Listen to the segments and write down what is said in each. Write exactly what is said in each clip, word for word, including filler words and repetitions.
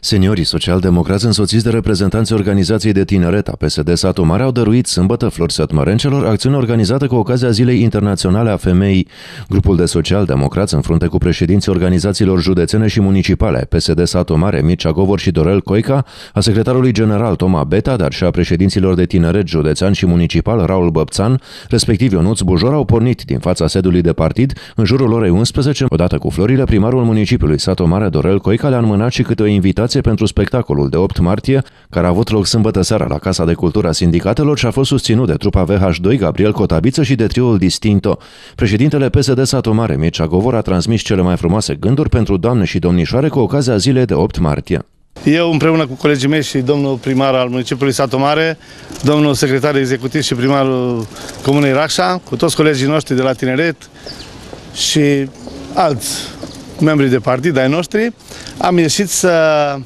Seniorii social-democrați însoțiți de reprezentanții organizației de tineret a P S D Satu Mare au dăruit sâmbătă flori sătmărencelor, acțiune organizată cu ocazia Zilei Internaționale a Femeii. Grupul de social-democrați, în frunte cu președinții organizațiilor județene și municipale P S D Satu Mare, Mircea Govor și Dorel Coica, a secretarului general Toma Beta, dar și a președinților de tineret județean și municipal Raul Băpțan, respectiv Ionuț Bujor, au pornit din fața sediului de partid în jurul orei unsprezece. Odată cu florile, primarul municipiului Satu Mare, Dorel Coica, le-a înmânat și câte o invitație pentru spectacolul de opt martie, care a avut loc sâmbătă seara la Casa de Cultură a Sindicatelor și a fost susținut de trupa V H doi Gabriel Cotabiță și de triul Distinto. Președintele P S D Satu Mare, Mircea Govor, a transmis cele mai frumoase gânduri pentru doamne și domnișoare cu ocazia zilei de opt martie. Eu, împreună cu colegii mei și domnul primar al municipiului Satu Mare, domnul secretar executiv și primarul Comunei Rașa, cu toți colegii noștri de la tineret și alți membri de partid ai noștri, am ieșit să,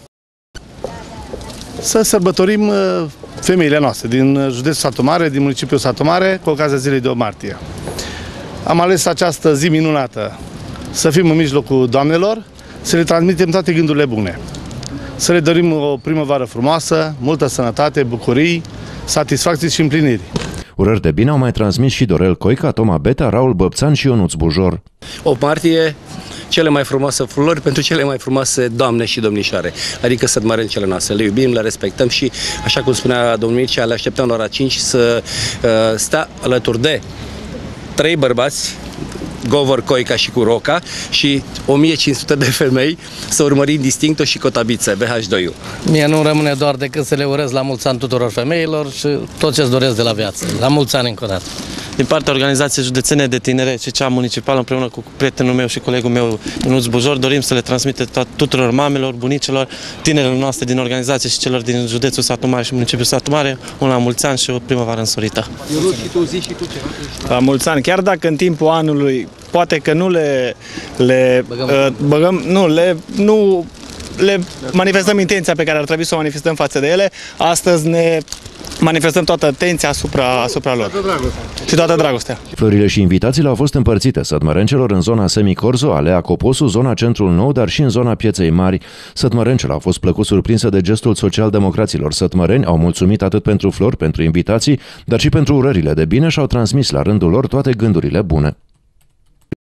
să sărbătorim femeile noastre din județul Satu Mare, din municipiul Satu Mare, cu ocazia zilei de opt martie. Am ales această zi minunată să fim în mijlocul doamnelor, să le transmitem toate gândurile bune. Să le dorim o primăvară frumoasă, multă sănătate, bucurii, satisfacții și împliniri. Urări de bine au mai transmis și Dorel Coica, Toma Beta, Raul Băpțan și Ionuț Bujor. opt martie, cele mai frumoase flori pentru cele mai frumoase doamne și domnișoare, adică sătmărencele noastre. Le iubim, le respectăm și, așa cum spunea domnul Mircea, le așteptăm la ora cinci să uh, stea alături de trei bărbați, Govor, Coica și cu Roca, și o mie cinci sute de femei, să urmărim Distinto și Cotabiță, V H doi. Mie nu rămâne doar decât să le urez la mulți ani tuturor femeilor și tot ce-ți doresc de la viață. La mulți ani încă o dată. Din partea Organizației Județene de Tineret și cea municipală, împreună cu prietenul meu și colegul meu, Ionuț Bujor, dorim să le transmite tuturor mamelor, bunicilor, tinerilor noastre din organizație și celor din județul Satu Mare și municipiul Satu Mare, un la mulți ani și o primăvară însorită. Ionuț, și tu zi și tu ceva. La mulți ani, chiar dacă în timpul anului poate că nu le, le băgăm, uh, băgăm, nu, le, nu le manifestăm intenția pe care ar trebui să o manifestăm față de ele, astăzi ne manifestăm toată atenția asupra, asupra lor. Toată dragostea. Și toată dragostea. Florile și invitațiile au fost împărțite sătmărencelor în zona Semicorzo, Alea Coposu, zona Centrul Nou, dar și în zona Pieței Mari. Sătmărencele au fost plăcut surprinse de gestul social-democraților sătmăreni, au mulțumit atât pentru flori, pentru invitații, dar și pentru urările de bine și au transmis la rândul lor toate gândurile bune.